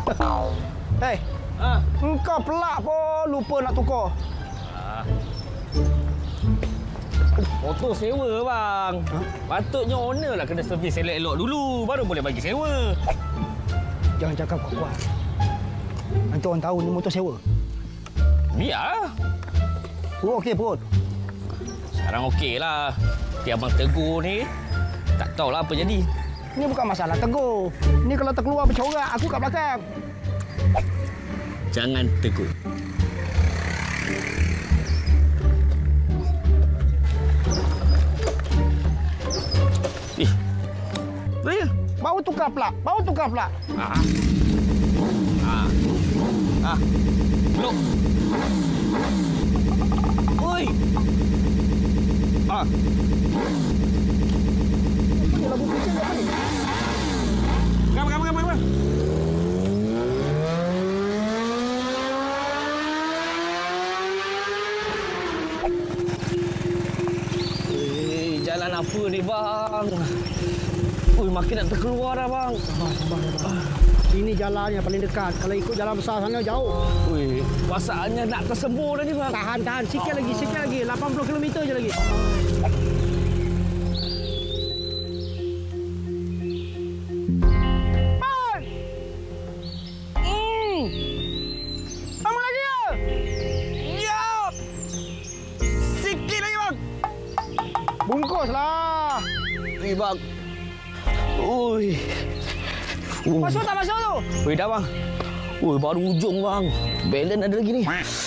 Hei, engkau pelak pun lupa nak tukar. Motor sewa, bang. Patutnya owner lah kena servis elok-elok dulu, baru boleh bagi sewa. Jangan cakap kuat-kuat. Nanti orang tahu ni motor sewa. Biar. Perut okey, perut? Sekarang okeylah. Tapi abang tegur ni, tak tahulah apa jadi. Ini bukan masalah tegur. Ini kalau terkeluar bercorak, aku kat belakang. Jangan tegur. Saya baru tukar pelak. Look. Oi. Ini lagu kecil apa ni? Kam. Jalan apa ni, bang? Ui, makin nak terkeluar dah, bang. Sabar. Ini jalan yang paling dekat. Kalau ikut jalan besar sana jauh. Ui, pasalnya nak tersembur dah ni, bang. Tahan. Sikit lagi. 80 km je lagi. Bang! Lama lagi ya? Ya! Sikit lagi, bang. Bungkuslah. Bang. Ui. Masuk tak masuk tu? Ui, dah, bang. Ui, baru ujung, bang. Balance ada lagi ni.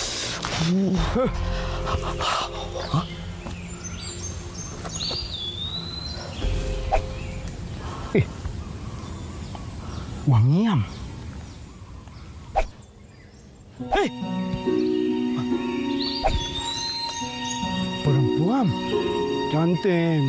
Wangiam. Perempuan. Cantik.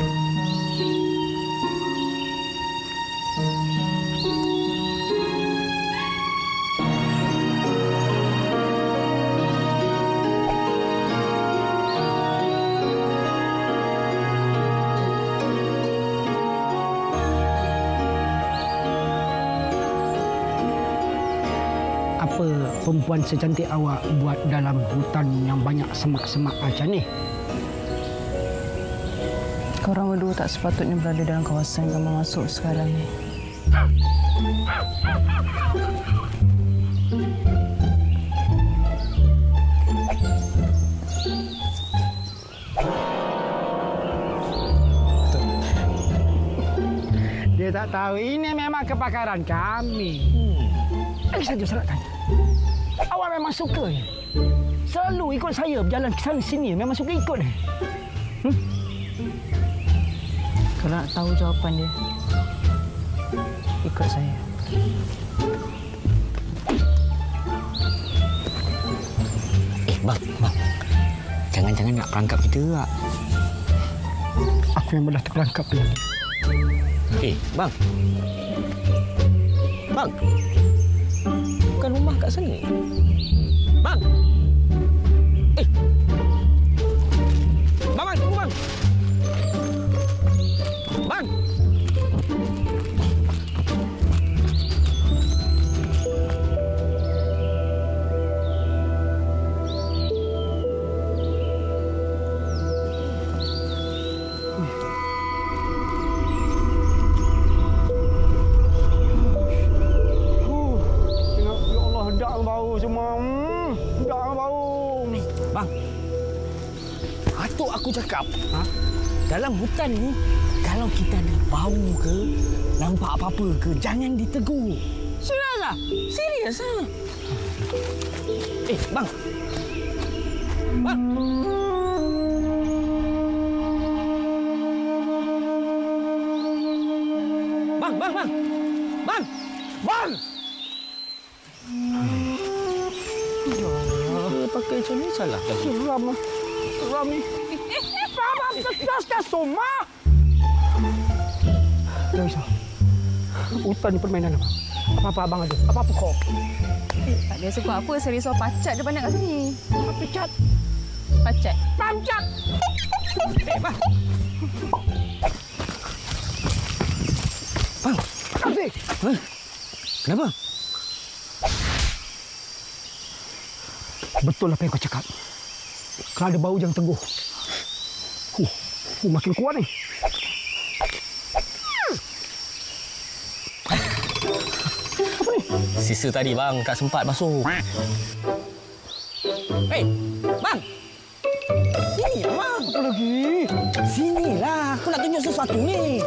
Apa perempuan secantik awak buat dalam hutan yang banyak semak-semak macam ni? Korang berdua tak sepatutnya berada dalam kawasan yang kamu masuk sekarang ni. Dia tak tahu ini memang kepakaran kami. Saja saya nak tanya. Awak memang suka ya? Selalu ikut saya berjalan ke sana sini, memang suka ikut. Kalau nak tahu jawapan dia, ikut saya. Bang. Jangan-jangan nak perangkap kita tak? Aku yang dah terperangkap lagi. Bang. Bukan rumah kat sini. Bang. Bang, tunggu, bang. Bang. Aku cakap, dalam hutan ni, kalau kita ada bau ke, nampak apa-apa ke, jangan ditegur. Serius lah? Serius lah? Bang. Bang! Pakai macam ni salah lagi. Seram ni. Faham tegas semua. Tak risau. Hutan ni permainan abang. Apa-apa abang ada. Apa-apa kau. Tak biasa buat apa. Saya risau pacat dia pandang kat sini. Apa cat? Pacat. Pacat. Bang. Bang. Kenapa? Bang. Betul apa yang kau cakap. Kalau ada bau jangan teguh. Makin kuat ni. Sisa tadi bang, tak sempat basuh. Hei, bang. Sini lah bang. Apa lagi? Sinilah, aku nak tunjuk sesuatu ni.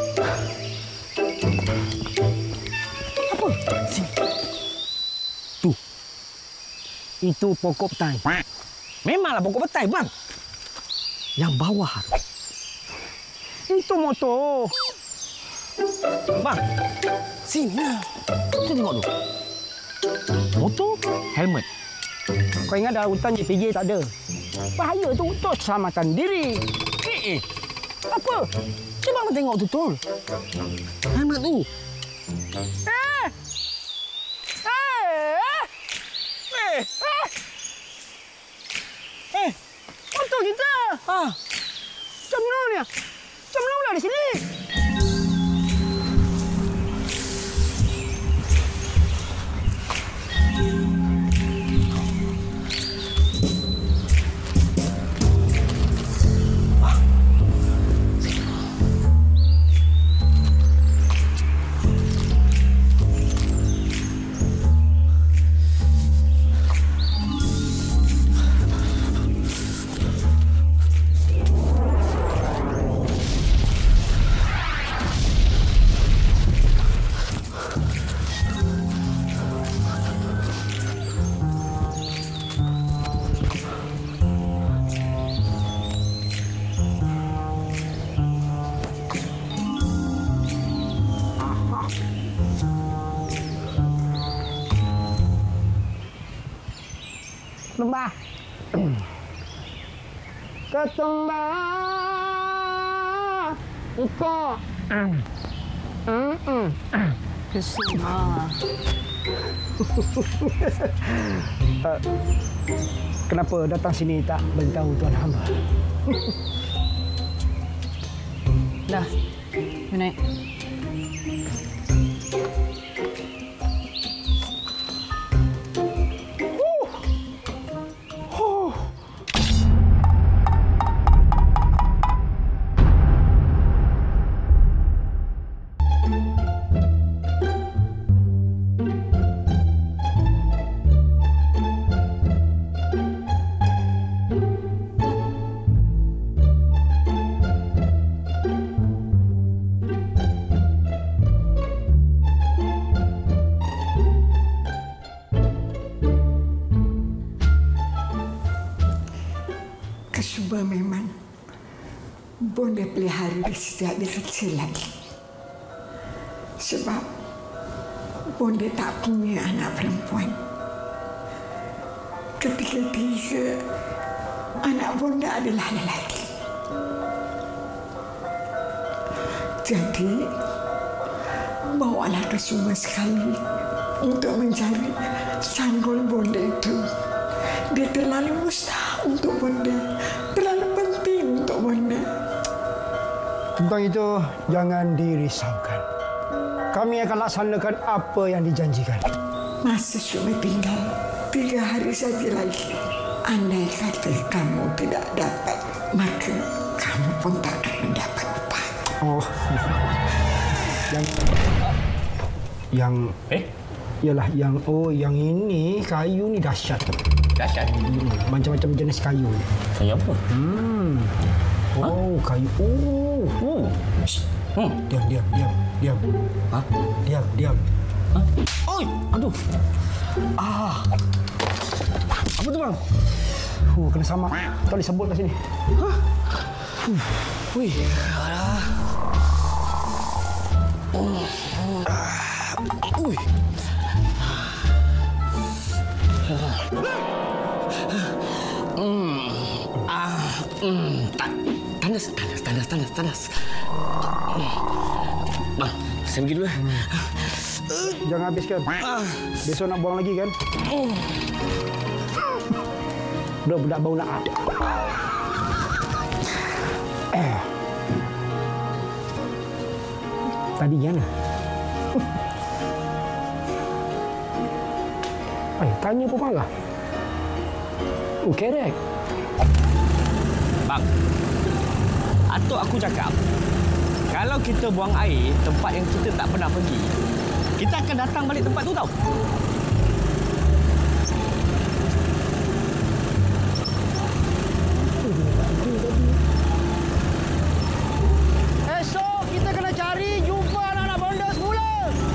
Apa? Sini. Tu. Itu pokok petai. Memanglah pokok petai bang. Yang bawah. Itu motor. Bang, sini lah. Kita tengok dulu. Motor, helmet. Kau ingat dalam hutan JPJ tak ada? Bahaya tu untuk keselamatan diri. Apa? Cuba abang tengok betul. Helmet tu. Motor kita. Macam mana ni? Macam mana pula di sini? Lembah. Kesembah. Iko. Kesembah. Kenapa datang sini tak beritahu tuan hamba? Dah. You naik. Kesubah memang Bonda pelihara dia sejak dia kecil lagi. Sebab Bonda tak punya anak perempuan. Ketiga-tiga anak Bonda adalah lelaki. Jadi, bawalah Kesubah sekali untuk mencari sanggul Bonda itu. Dia terlalu mustahil untuk Bonda. Terlalu penting untuk Bonda. Tentang itu, jangan dirisaukan. Kami akan laksanakan apa yang dijanjikan. Masa cuma tinggal 3 hari saja lagi. Andai kata kamu tidak dapat, maka kamu pun tak akan mendapat upah. Oh. Yalah, yang ini kayu ni dahsyat. Dahsyat. Macam-macam jenis kayu. Kayu apa? Oh, kayu. Diam. Diam. Oi, aduh. Apa tu bang? Kena samak. Tak boleh sebut kat sini. Ui. Ui. Tanas. Bang, saya pergi dulu. Jangan habiskan. Besok nak buang lagi kan? Budak-budak bau nak. Tadi mana? Tanya pun marah. Kerek. Bang, atuk aku cakap, kalau kita buang air tempat yang kita tak pernah pergi, kita akan datang balik tempat tu tau. Esok kita kena cari jumpa anak-anak bonda semula.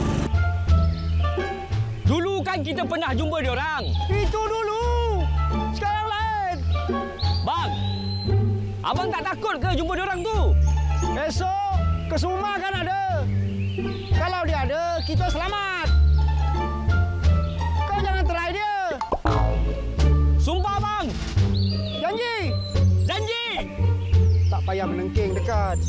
Dulu kan kita pernah jumpa dia orang. Itu dulu. Sekarang lain. Bang, abang tak takut ke jumpa dia orang tu? Esok ke Suma kan ada. Kalau dia ada, kita selamat. Kau jangan try dia. Sumpah bang. Janji. Janji. Tak payah menengking dekat.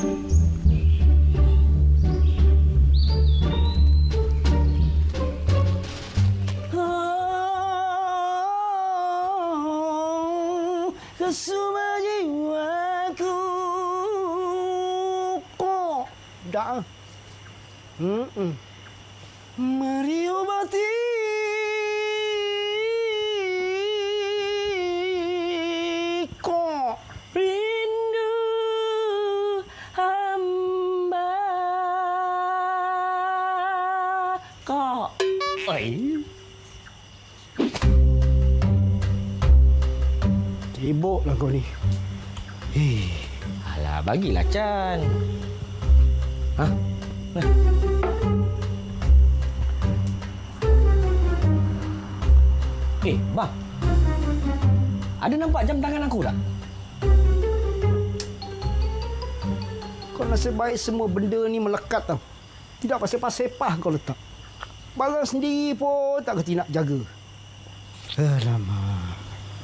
Kesuma jiwaku kok dah. Mari obati kok rindu hamba kok. Oi. Sibuklah kau ni. Alah, bagilah Chan. Hah? Nah. Bang. Ada nampak jam tangan aku tak? Kau nasib baik semua benda ni melekat tau. Tidak pasal-pasepah kau letak. Barang sendiri pun tak kerti nak jaga. Alamak.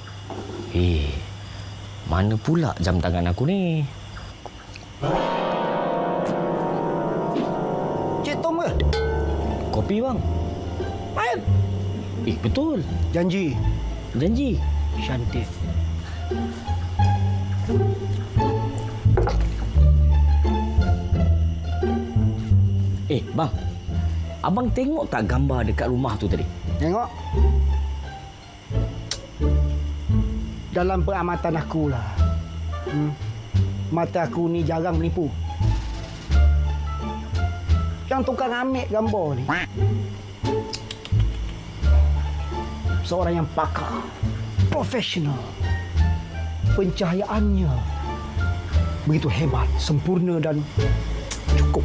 Mana pula jam tangan aku ni? Cik Tom ke? Kopi bang. Main. Betul. Janji. Janji. Cantik. Bang. Abang tengok tak gambar dekat rumah tu tadi? Tengok. Dalam pengamatan akulah. Mata aku ni jarang menipu. Yang tukang ambil gambar ni seorang yang pakar, profesional. Pencahayaannya begitu hebat, sempurna dan cukup.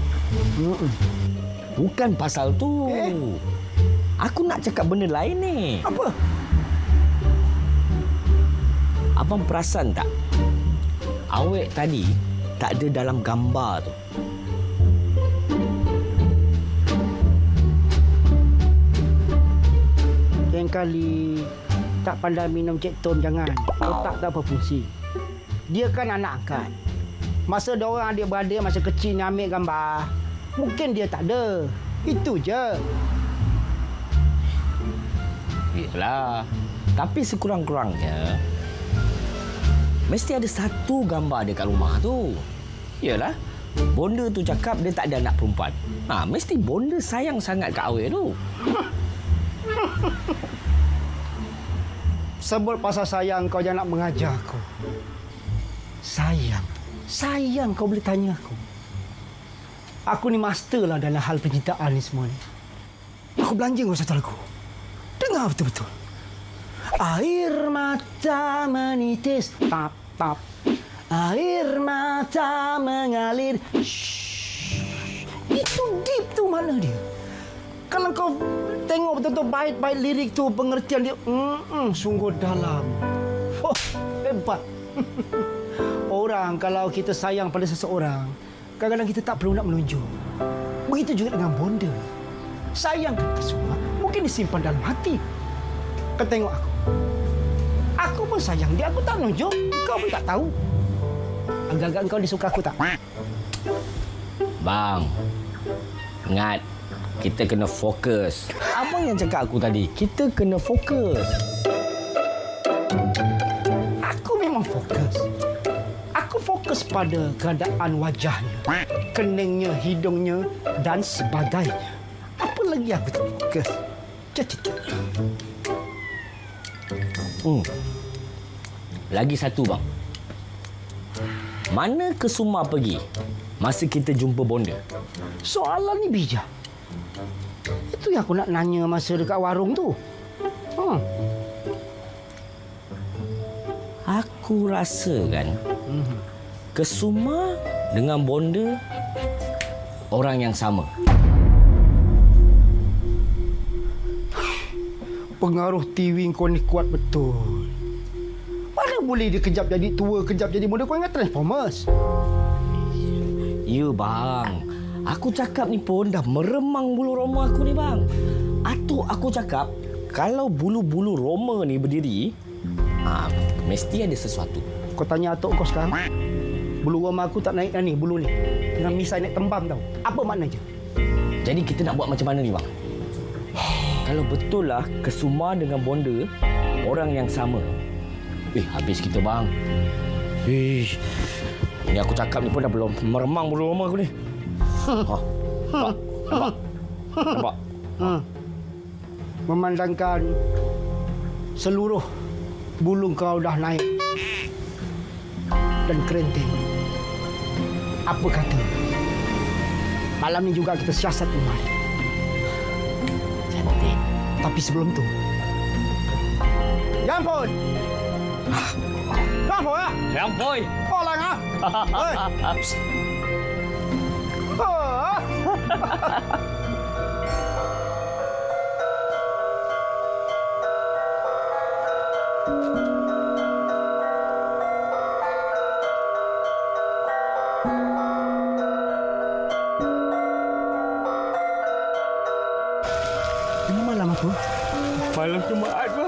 Bukan pasal tu. Aku nak cakap benda lain ni. Apa? Abang perasan tak? Awek tadi tak ada dalam gambar tu. Yang kali tak pandai minum Cik Tom jangan. Otak tak berfungsi. Dia kan anak angkat. Masa diorang adik-beradik masa kecil ni ambil gambar, mungkin dia tak ada. Itu je. Yalah. Tapi sekurang-kurangnya mesti ada satu gambar dekat rumah tu. Yalah. Bonda tu cakap dia tak ada anak perempuan. Mesti bonda sayang sangat kat awek tu. Sebut pasal sayang kau jangan nak mengajar aku. Sayang. Sayang kau boleh tanya aku. Aku ni master lah dalam hal pencintaan ni semua ni. Aku belanja kau satu lagu. Dengar betul-betul. Air mata menitis. Tap, tap. Air mata mengalir. Shhh. Itu deep tu mana dia? Kalau kau tengok betul-betul bait-bait lirik tu, pengertian dia, sungguh dalam. Wah, hebat. Orang kalau kita sayang pada seseorang, kadang-kadang kita tak perlu nak menunjuk. Begitu juga dengan bonda. Sayang kita semua, mungkin disimpan dalam hati. Kau tengok aku. Aku pun sayang dia, aku tak menunjuk. Kau pun tak tahu. Agak-agak kau disuka aku tak? Bang, ingat. Kita kena fokus. Apa yang cakap aku tadi? Kita kena fokus. Aku memang fokus. Aku fokus pada keadaan wajahnya, keningnya, hidungnya dan sebagainya. Apa lagi aku tak fokus? lagi satu bang. Mana Kesuma pergi masa kita jumpa bonda? Soalan ni bijak. Itu yang aku nak nanya masa dekat warung tu. Aku rasa kan Kesuma dengan bonda orang yang sama. Pengaruh TV kau ni kuat betul. Mana boleh dia kejap jadi tua, kejap jadi muda. Kau ingat Transformers? Ya bang, aku cakap ni pun dah meremang bulu roma aku ni bang. Atuk aku cakap kalau bulu-bulu roma ni berdiri, mesti ada sesuatu. Kau tanya atuk kau sekarang. Bulu roma aku tak naik ni, bulu ni. Dengan misai naik tembam tau. Apa maknanya? Jadi kita nak buat macam mana ni bang? Kalau betul lah Kesuma dengan bonda orang yang sama. Habis kita bang. Ni aku cakap ni pun dah belum meremang bulu roma aku ni. Nampak? Memandangkan seluruh bulu kau dah naik dan kerinting. Apa kata malam ni juga kita siasat rumah ni? Cantik. Tapi sebelum tu, Yang Pun! Yang Pun ya? Yang boy. Orang ah! Ini malam apa? Malam Jumaat bang.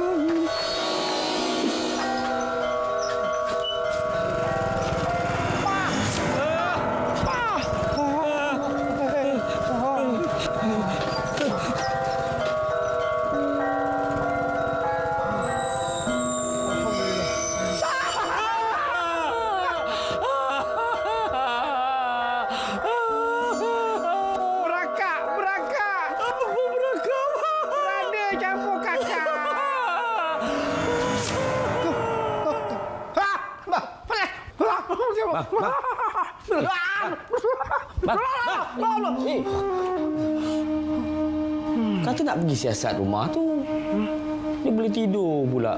Kata nak pergi siasat rumah tu. Dia boleh tidur pula.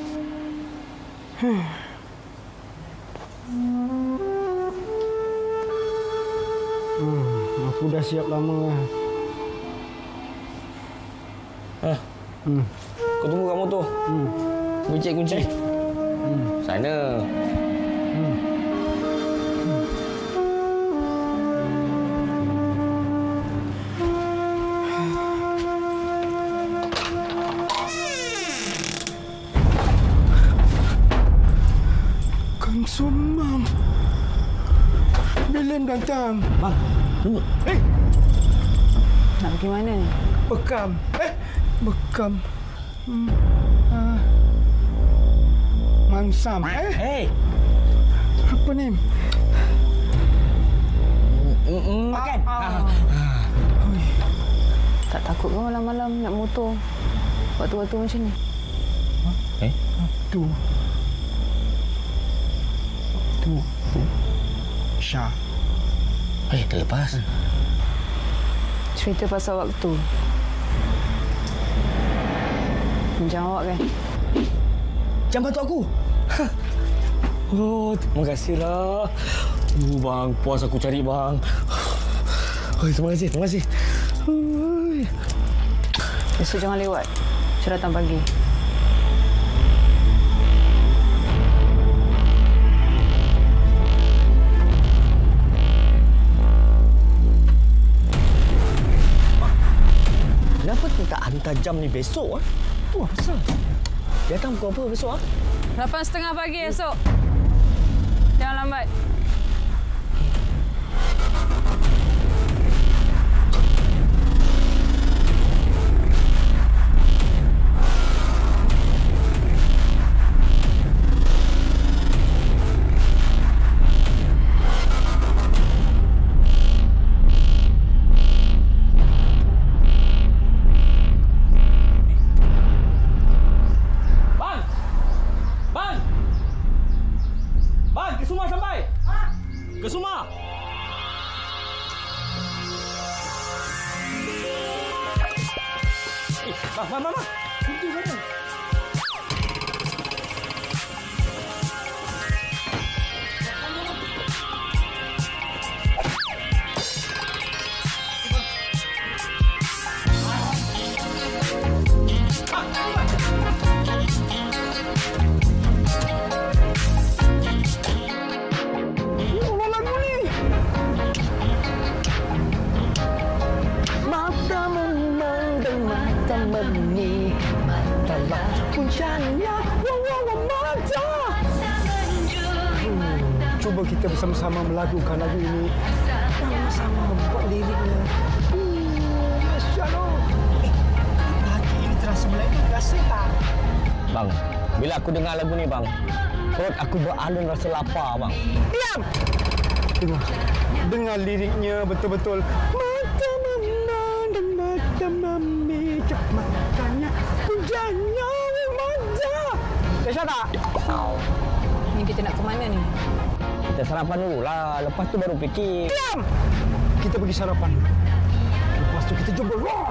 Aku dah siap lama. Kau tunggu kat motor. Kunci. Sana. Kang Sumam. Bilen datang. Bang, tunggu. Nak pergi mana ni? Bekam. Bekam. Mansam. Apa ni? Makan. Tak takut ke malam-malam nak motor? Waktu-waktu macam ni? Tu. Syah. Terlepas. Cerita pasal waktu. Macam awak kan? Jangan bantu aku. Oh, terima kasihlah. Bang, puas aku cari bang. Terima kasih. Besok jangan lewat. Saya datang pagi. Kenapa tu tak hantar jam ni besok? Tu apa pasal? Dia datang pukul apa besok? 8:30 pagi esok. Jangan lambat. Bang. Pintu mana? Cuba kita bersama-sama melagukan lagu ini. Sama-sama buat liriknya. Masya Allah. Hati ini terasa melaju, rasa tak? Bang, bila aku dengar lagu ni bang, perut aku beralun rasa lapar bang. Diam! Dengar liriknya betul-betul. Mata memandang mata memijak matanya pujannya manja. Dahsyat tak? Ni kita nak ke mana ni? Kita sarapan dulu lah, lepas tu baru fikir. Diam! Kita pergi sarapan dulu. Lepas tu kita jumpa Roy.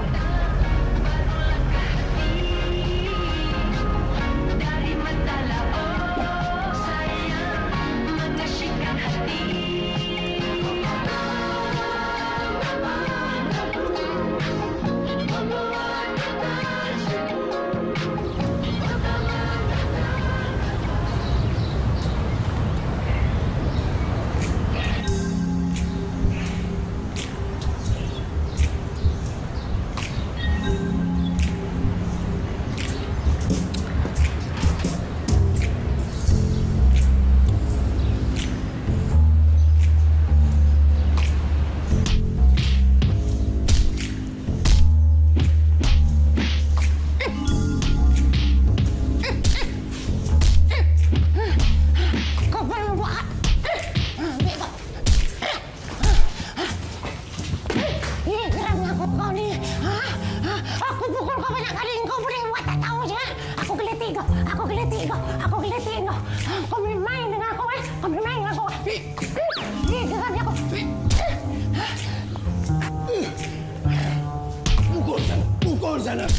Pukul sana.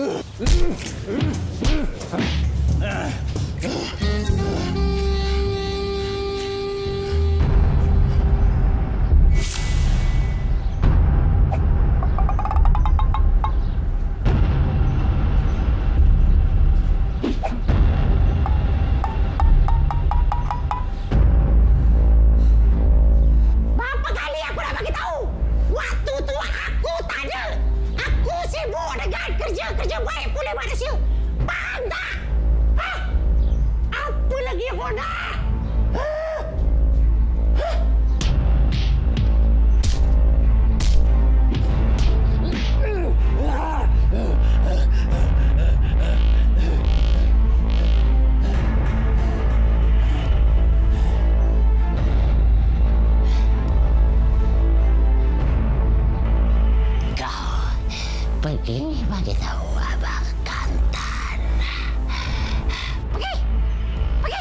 Kerja baik pula manusia. Faham tak? Ha? Apa lagi yang kau nak? Pergi bagi tahu Abang Kantan. Pergi! Pergi!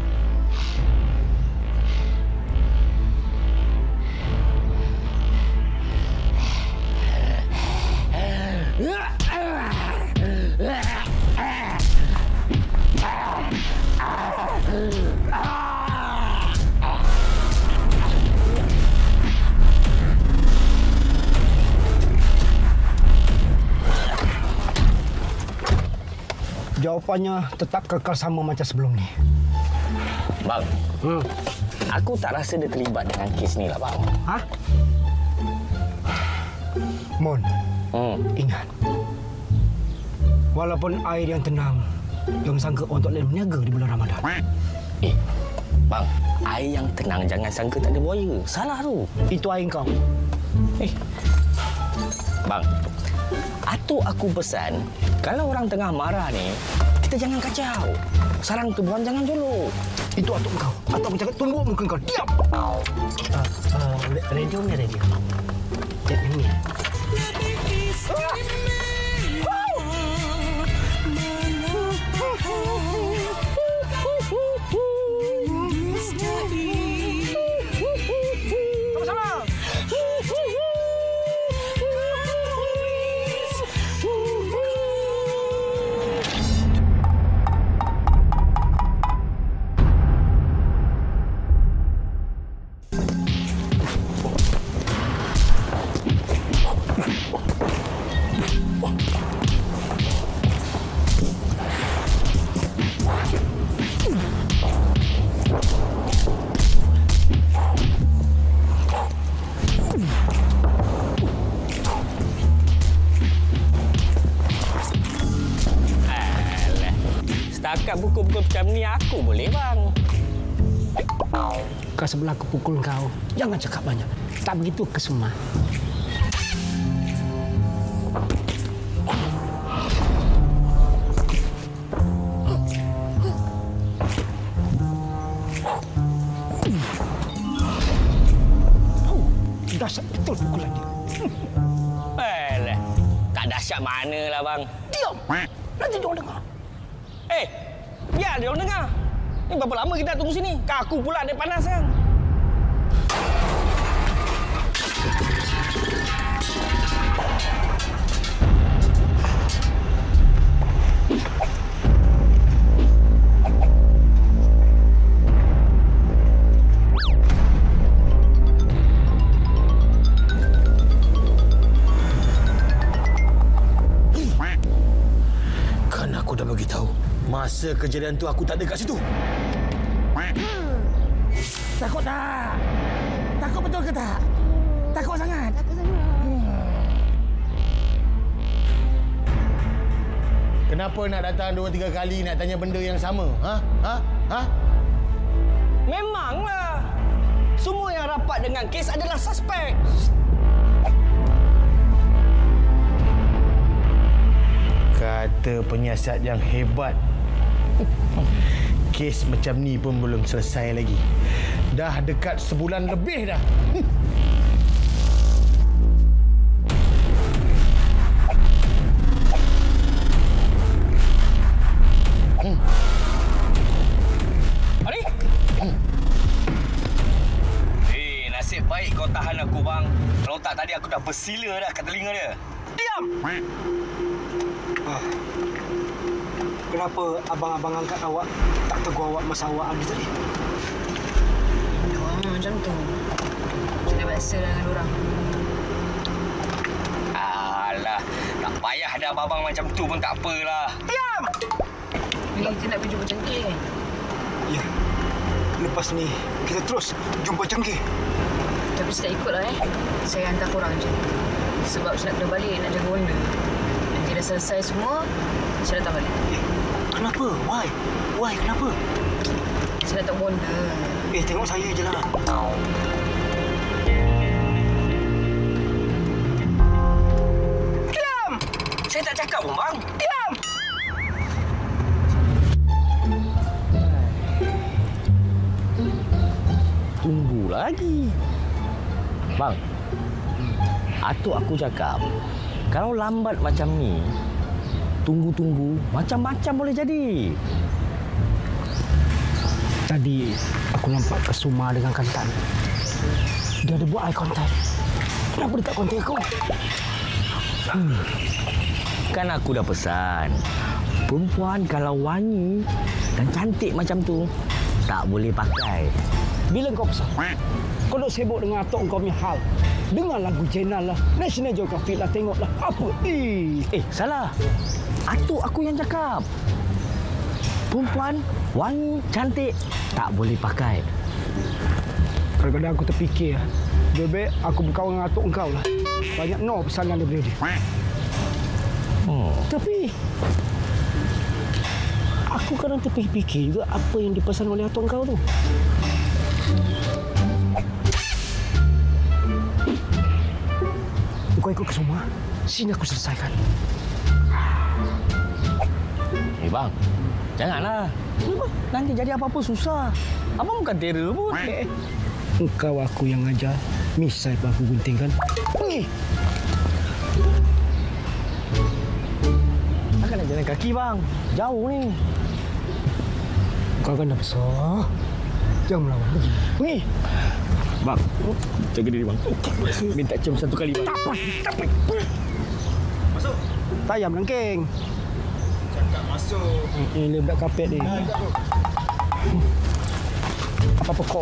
Jawapannya tetap kekal sama macam sebelum ni. Bang, aku tak rasa dia terlibat dengan kes ni lah bang. Ha? Mon, ingat. Walaupun air yang tenang, jangan sangka untuk lain berniaga di bulan Ramadan. Bang, air yang tenang jangan sangka tak ada buaya. Salah tu. Itu air kau. Bang, atuk aku pesan, kalau orang tengah marah ni, kita jangan kacau. Sarang tubuhan jangan jolok. Itu atuk kau. Atuk aku cakap tunggu muka kau. Diam! Radio ni radio. Ini. Setakat pukul-pukul macam ni aku boleh, bang. Kau sebelah aku pukul kau. Jangan cakap banyak. Tak begitu kesuma. Dahsyat betul pukulan dia. Alah, tak dahsyat manalah, bang. Diam! Nanti dia orang dengar. Biar dia orang dengar. Ni berapa lama kita tunggu sini? Kaku pula dia panas kan. Kan aku dah bagi tahu. Masa kejadian tu aku tak ada kat situ. Takut tak? Takut betul ke tak? Takut sangat? Kenapa nak datang 2-3 kali nak tanya benda yang sama? Ha? Memanglah. Semua yang rapat dengan kes adalah suspek. Kata penyiasat yang hebat. Kes macam ni pun belum selesai lagi. Dah dekat sebulan lebih dah. Ari? Nasib baik kau tahan aku, bang. Kalau tak tadi aku dah bersila dah kat telinga dia. Diam! Kenapa abang-abang angkat awak tak tegur awak masa awak ada tadi? Orang macam tu. Sudah biasa dengan orang. Alah, tak payah dah abang macam tu pun tak apalah. Diam! Ni kita nak pergi jumpa Cengkih kan? Ya. Lepas ni, kita terus jumpa Cengkih. Tapi saya tak ikutlah Saya hantar korang je. Sebab saya nak kena balik nak jaga Wanda. Nanti dah selesai semua, saya datang balik. Kenapa? Why? Kenapa? Saya datang Wanda. Tengok saya je lah. Diam! Saya tak cakap pun, bang. Diam! Tunggu lagi. Bang, atuk aku cakap, kalau lambat macam ni, tunggu-tunggu, macam-macam boleh jadi. Tadi aku nampak Kesuma dengan Kantan. Dia ada buat eye contact. Kenapa dia tak kontak aku? Kan aku dah pesan, perempuan kalau wangi dan cantik macam tu, tak boleh pakai. Bila kau pesan? Kau nak sibuk dengan atuk kau punya hal. Dengar lagu Jenal lah, National Geographic lah, tengoklah. Apa? Salah. Atuk aku yang cakap. Perempuan wangi, cantik, tak boleh pakai. Kadang-kadang aku terfikir, lebih aku berkawan dengan atuk kau lah. Banyak no pesanan daripada dia. Tapi, aku kadang terfikir juga apa yang dipesan oleh atuk kau tu. Kau ikut ke semua, sini aku selesaikan. Bang, janganlah. Nanti jadi apa-apa susah. Abang bukan terror pun. Engkau aku yang ajar. Misai pun aku guntingkan. Pergi! Takkan nak jalan kaki, bang. Jauh ni. Kau kan dah besar. Jangan melawan. Pergi! Bang, jaga diri, bang. Minta cium satu kali, bang. Tak apa. Masuk. Tayam langking. Cakap masuk. Ini budak kapet ni. Apa-apa kau?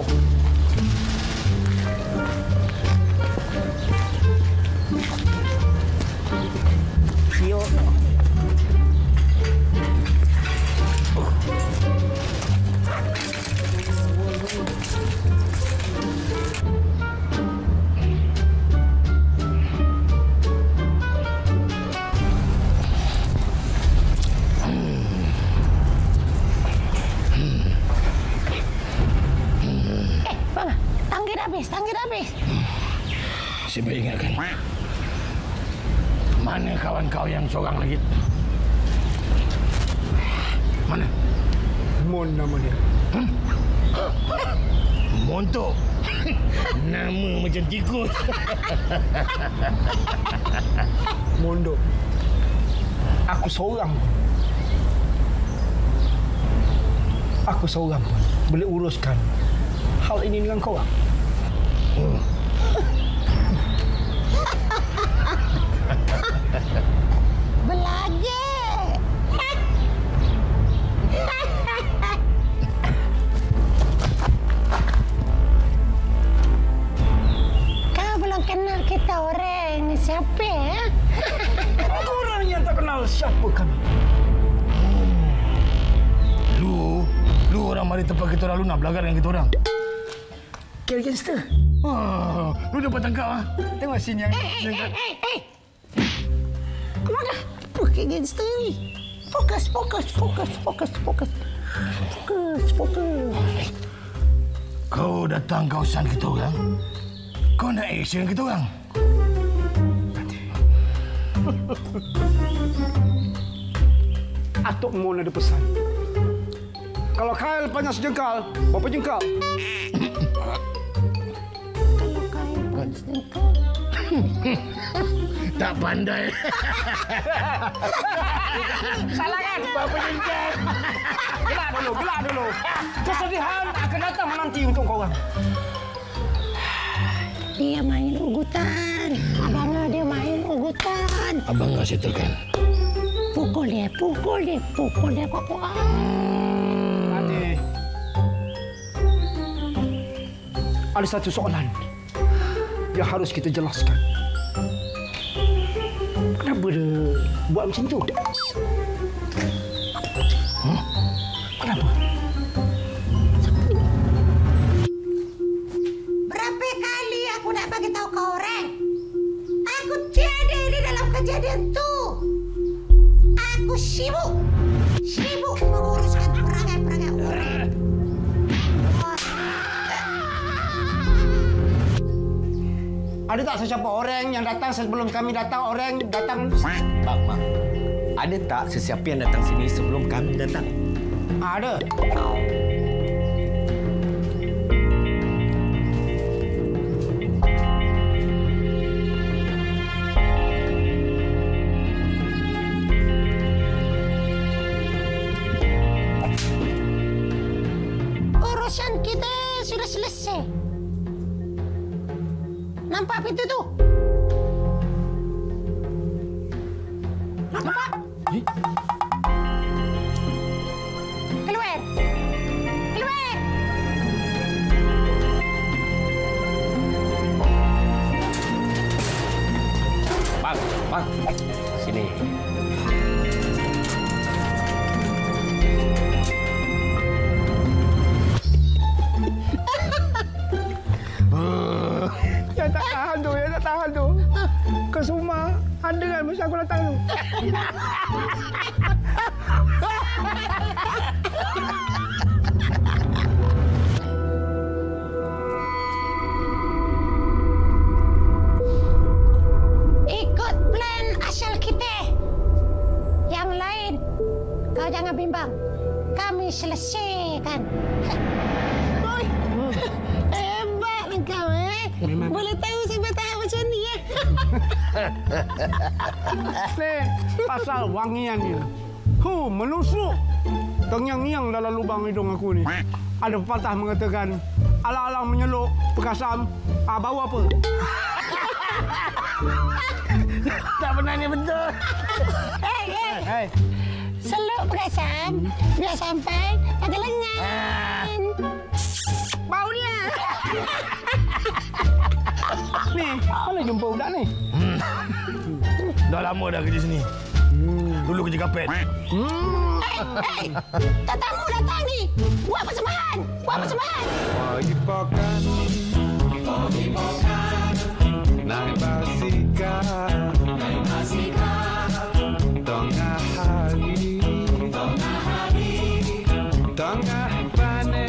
Mana kawan kau yang seorang lagi? Mana? Mon nama dia. Montok. Nama macam tikus. Mondo. Aku seorang pun. Aku seorang pun boleh uruskan hal ini dengan kau. Belajar. Kau belum kenal kita orang ni siapa ya? Orang yang tak kenal siapa kami. Lu orang mari tempat kita orang, lu nak belagar dengan kita orang. Kill gangster. Lu dapat tangkap ah. Tengok sini yang... Mana? Pakai gangster ni. Fokus. Kau datang kawasan kita orang. Kau nak action kita orang. Atuk Mon ada pesan. Kalau Kyle panjang sejengkal, berapa jengkal? Kalau kau berjengkal. Tak pandai. Salah kan? Berapa jengkal? Gelak dulu. Kesedihan akan datang menanti untuk kau orang. Dia main ugutan. Abang dia main ugutan. Abang nak settlekan. Pukul dia kau. Nanti ada satu soalan yang harus kita jelaskan. Kenapa dia buat macam tu? Kenapa? Berapa kali aku nak bagi tahu kau orang? Aku tiada di dalam kejadian tu. Aku sibuk menguruskan perangai-perangai orang. Ada tak sesiapa orang yang datang sebelum kami datang? Orang datang... Mak. Ada tak sesiapa yang datang sini sebelum kami datang? Ada. Urusan kita sudah selesai. Nampak pintu tu? Nampak? Keluar. Bang. Sini. Yang tak tahan tu. Ke rumah ada kan masa aku datang tu. Ikut plan asal kita. Yang lain, kau jangan bimbang. Kami selesaikan. Boy, hebat kau Boleh tahu sampai tahap macam ni ya. Ni pasal wangian ni. Menusuk. Tengyang-nyang dalam lubang hidung aku ni. Ada pepatah mengatakan, alang-alang menyeluk pekasam, bau apa? Tak benarnya betul. Hei. Seluk pekasam, biar sampai pada lengan. Bau dia. Ni, mana jumpa budak ni? Dah lama dah kerja sini. Dulu kerja kapet. Tetamu datang ni. Buat persembahan. Naik basikal tengah hari tengah panen.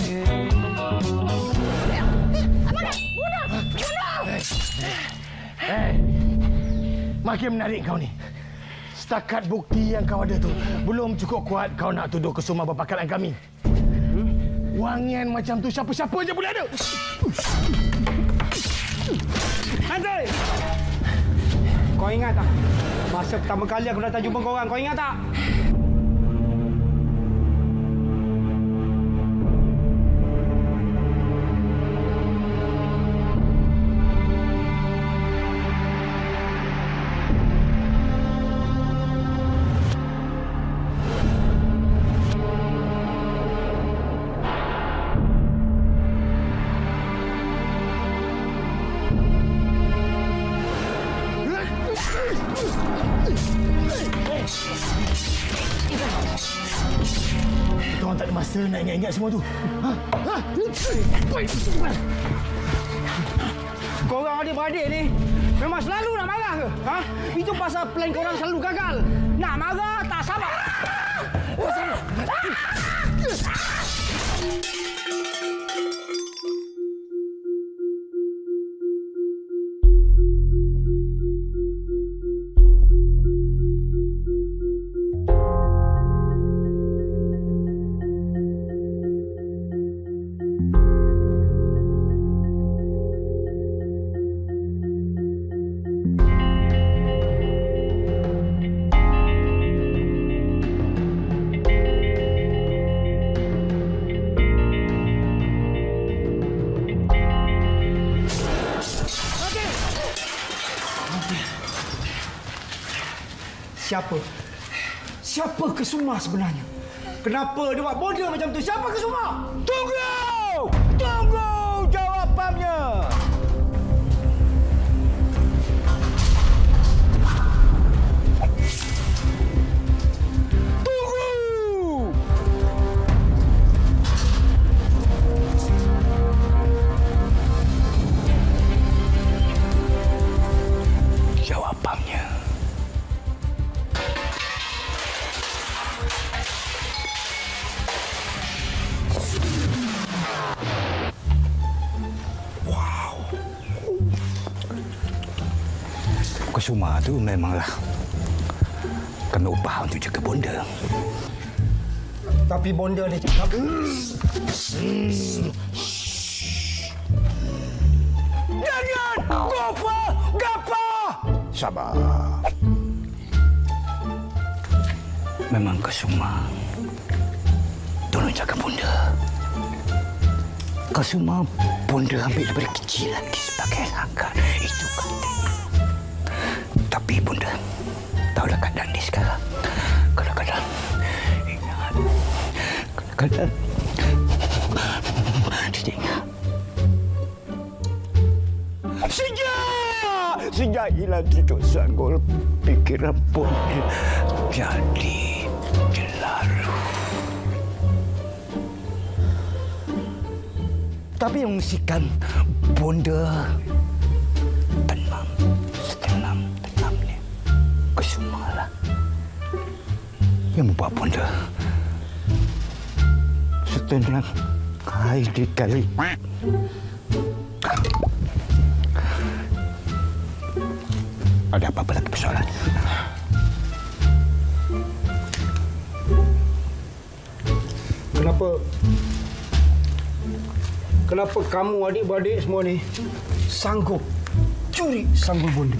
Makin menarik kau ni. Setakat bukti yang kau ada tu belum cukup kuat kau nak tuduh Kesuma berpakaian kami. Wangian macam tu siapa-siapa je boleh ada. Andai! Kau ingat tak? Masa pertama kali aku datang jumpa korang, kau ingat tak? Kita orang tak ada masa nak ingat-ingat semua tu. Korang adik-beradik ni memang selalu nak marah ke? Ha? Itu pasal plan korang selalu gagal. Nak marah tak sabar. Siapa? Siapa Kesuma sebenarnya? Kenapa dia buat bodoh macam tu? Siapa Kesuma? Tunggu! Tunggu jawapannya! Tunggu! Jawapannya. Kesuma tu memanglah kami ubah untuk jaga bonda. Tapi bonda dia cakap... Jangan! Gapa! Sabar. Memang Kesuma tolong jaga bonda. Kesuma bonda ambil daripada kecil lagi sebagai angkat. Itu kata. Tapi bonda tahulah keadaan dia sekarang. Kadang-kadang ingat. Kadang-kadang dia ingat. Sejak hilang cucuk sanggul, pikiran bonda jadi terlalu. Tapi yang mestikan bonda tenang ni. Kesumalah yang membuat bonda setenang kali. Ada apa-apa lagi persoalan? Kenapa kamu adik-beradik semua ni sanggup curi sanggul bonda?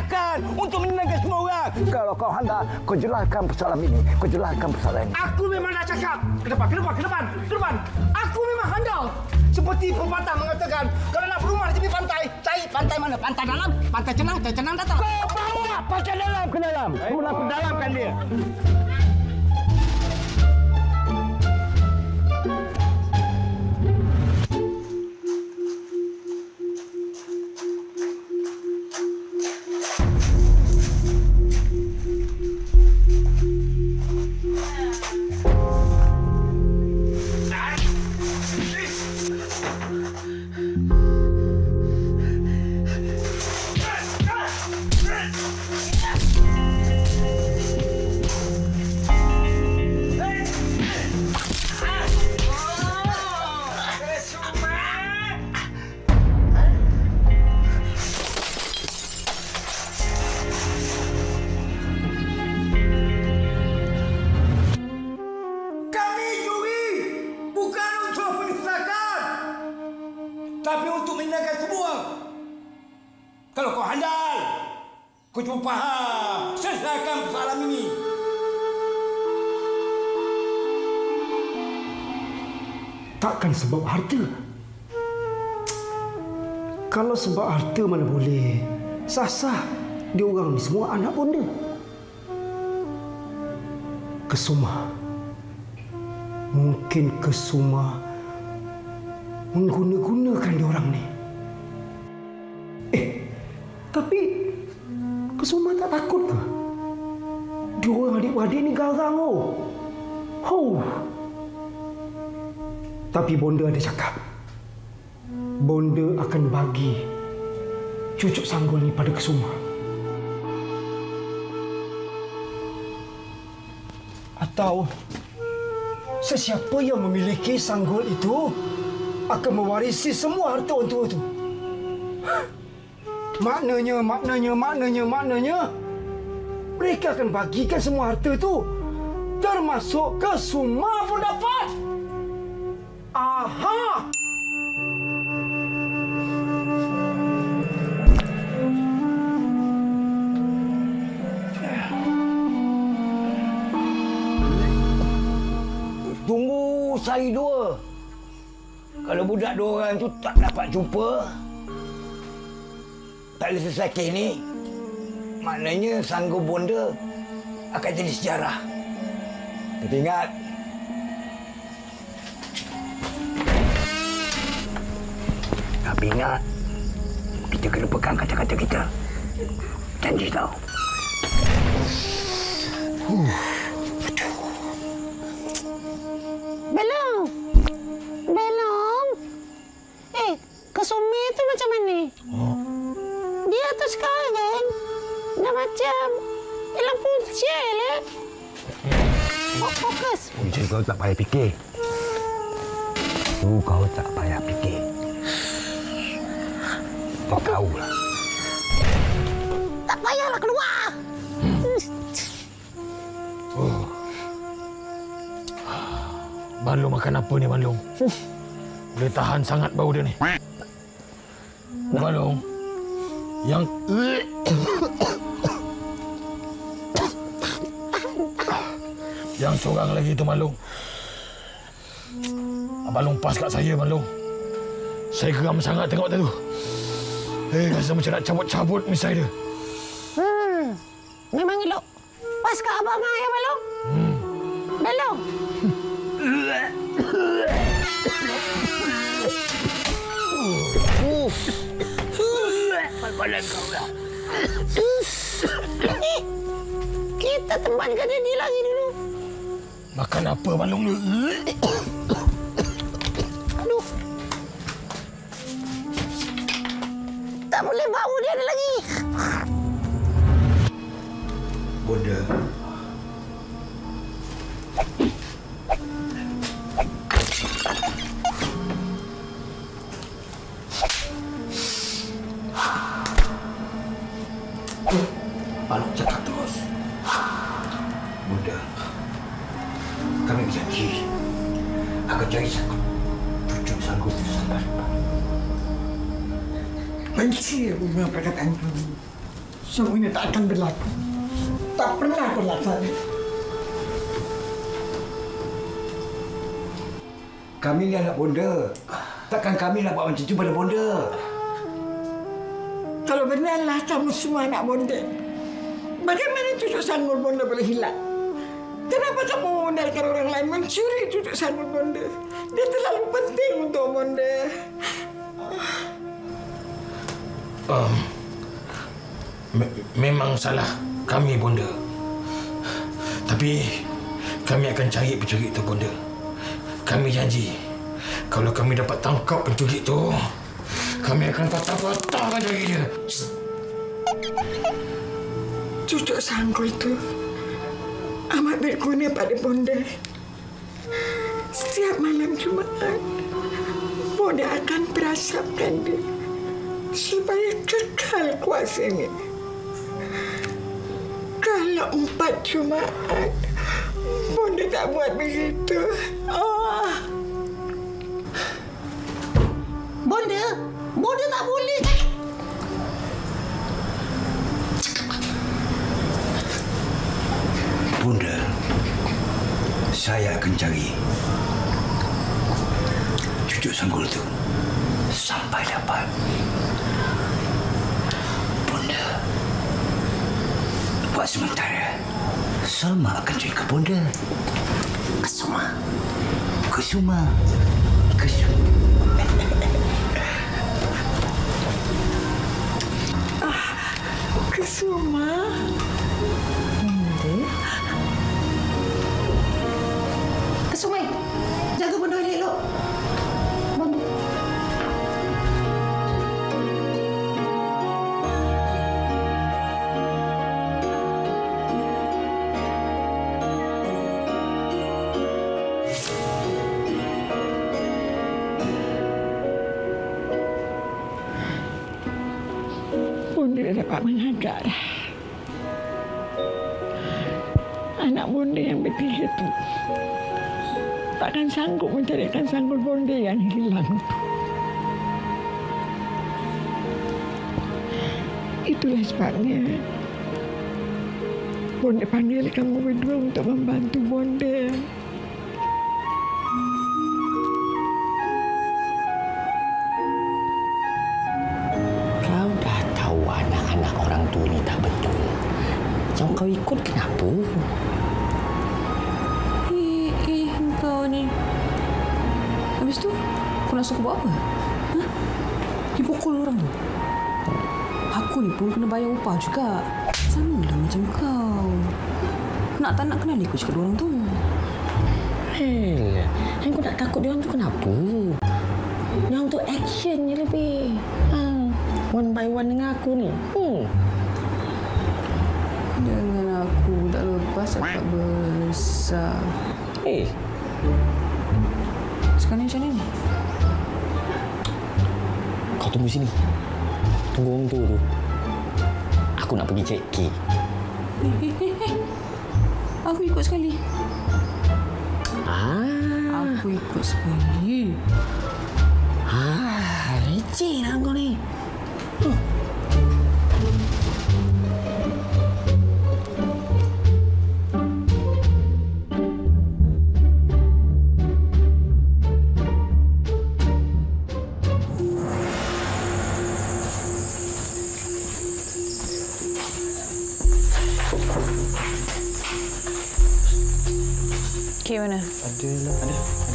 makan untuk menyenangkan semua orang. Kalau kau hendak, kau jelaskan persoalan ini. Kau jelaskan persoalan ini. Aku memang dah cakap. Ke depan. Aku memang handal. Seperti pepatah mengatakan, kalau nak berumah di tepi pantai, cari pantai mana? Pantai dalam, pantai cenang datang. Kau bawa pantai dalam ke dalam. Kau nak perdalamkan dia. Tapi untuk menyenangkan semua. Kalau kau handal, kau cuma faham. Selesaikan persoalan ini. Takkan sebab harta. Kalau sebab harta mana boleh. Sah-sah. Dia orang ni semua anak bonda. Kesuma. Mungkin Kesuma mengguna-gunakan dia orang ni. Tapi Kesuma tak takut ke? Dia orang adik-beradik ni garang Tapi bonda ada cakap. Bonda akan bagi cucuk sanggul ni pada Kesuma. Atau sesiapa yang memiliki sanggul itu akan mewarisi semua harta orang tua itu. Maknanya mereka akan bagikan semua harta itu, termasuk Kesuma pun dapat. Aha! Tunggu sehari dua. Kalau budak dua orang tu tak dapat jumpa, tak boleh selesai kes ni, maknanya sanggul bonda akan jadi sejarah. Tapi ingat, kita kena pegang kata-kata kita. Janji tau. Belum. Kesumi tu macam mana? Dia tu sekarang dah macam dalam punca lah. Fokus. Punca kau tak payah fikir. Kau tak payah fikir. Tak tahulah. Tak payahlah keluar. Balung makan apa ni, Balung? Boleh tahan sangat bau dia ni. Balung, yang seorang lagi tu, Balung. Balung pas kat saya, Balung. Saya geram sangat tengok tu. Rasa macam nak cabut-cabut misai dia. Memang elok. Pas kat abang ya, Balung? Balung. Badan kau dah. Kita temankan dia lagi dulu. Makan apa, Balung ni? Aduh. Tak boleh bau dia ada lagi. Bonda. Balung cakap terus. Bonda, kami berjanji akan cari cucuk sanggul itu sampai. Benci aku dengan perkataan kamu. Semua ini tak akan berlaku. Tak pernah terlaksana. Kami ni anak bonda. Takkan kami nak buat macam tu pada bonda. Kalau benarlah kamu semua anak bonda, bagaimana cucuk sanggul bonda boleh hilang? Kenapa kamu membenarkan orang lain mencuri cucuk sanggul bonda? Dia terlalu penting untuk bonda. Memang salah kami, bonda. Tapi kami akan cari pencuri itu, bonda. Kami janji, kalau kami dapat tangkap pencuri itu, kami akan patah-patahkan jari dia. Cucuk sanggul itu amat berguna pada bonda. Setiap malam Jumaat, bonda akan perasapkan dia supaya kekal kuasanya. Kalau 4 Jumaat, bonda tak buat begitu. Bonda tak boleh. Bonda, saya akan cari cucuk sanggul itu sampai dapat. Bonda, buat sementara, Salma akan cari ke bonda. Kusuma. Kusuma. Kesumai, jaga bonda elok. Bonda. Bonda dah dapat mengagak dah. Anak bonda yang bertiga tu takkan sanggup mencarikan sanggul bonda yang hilang tu. Itulah sebabnya bonda panggil kamu berdua untuk membantu bonda. Kau dah tahu anak-anak orang tua ni tak betul. Yang kau ikut kenapa? Kau ni. Habis tu, kau nak suka buat apa? Hah? Dipukul orang tu. Aku ni pun kena bayar upah juga. Sama lah macam kau. Nak tak nak kenal ikut cakap orang tu. Yang kau nak takut dia orang tu kenapa? Yang tu action je lebih. One by one dengan aku ni. Dengan aku tak lepas akak besar. Sekarang macam mana ni? Kau tunggu sini. Tunggu orang tua tu. Aku nak pergi cek key. Aku ikut sekali. Aku ikut sekali. Leceh lah kau ni. Okey, mana? Ada lah.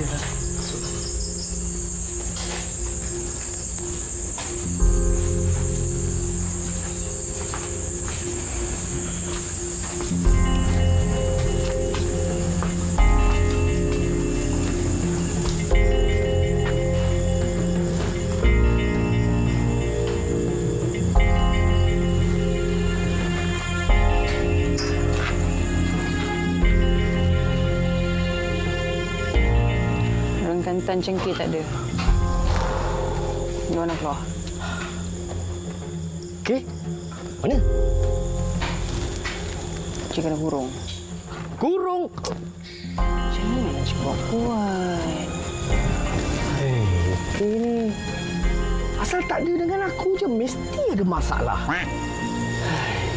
Kantan cengkeh tak ada. Di mana keluar? Okey. Mana? Cik kena kurung. Kurung? Macam mana nak cakap kuat? Okey ni. Asal tak ada dengan aku je, mesti ada masalah.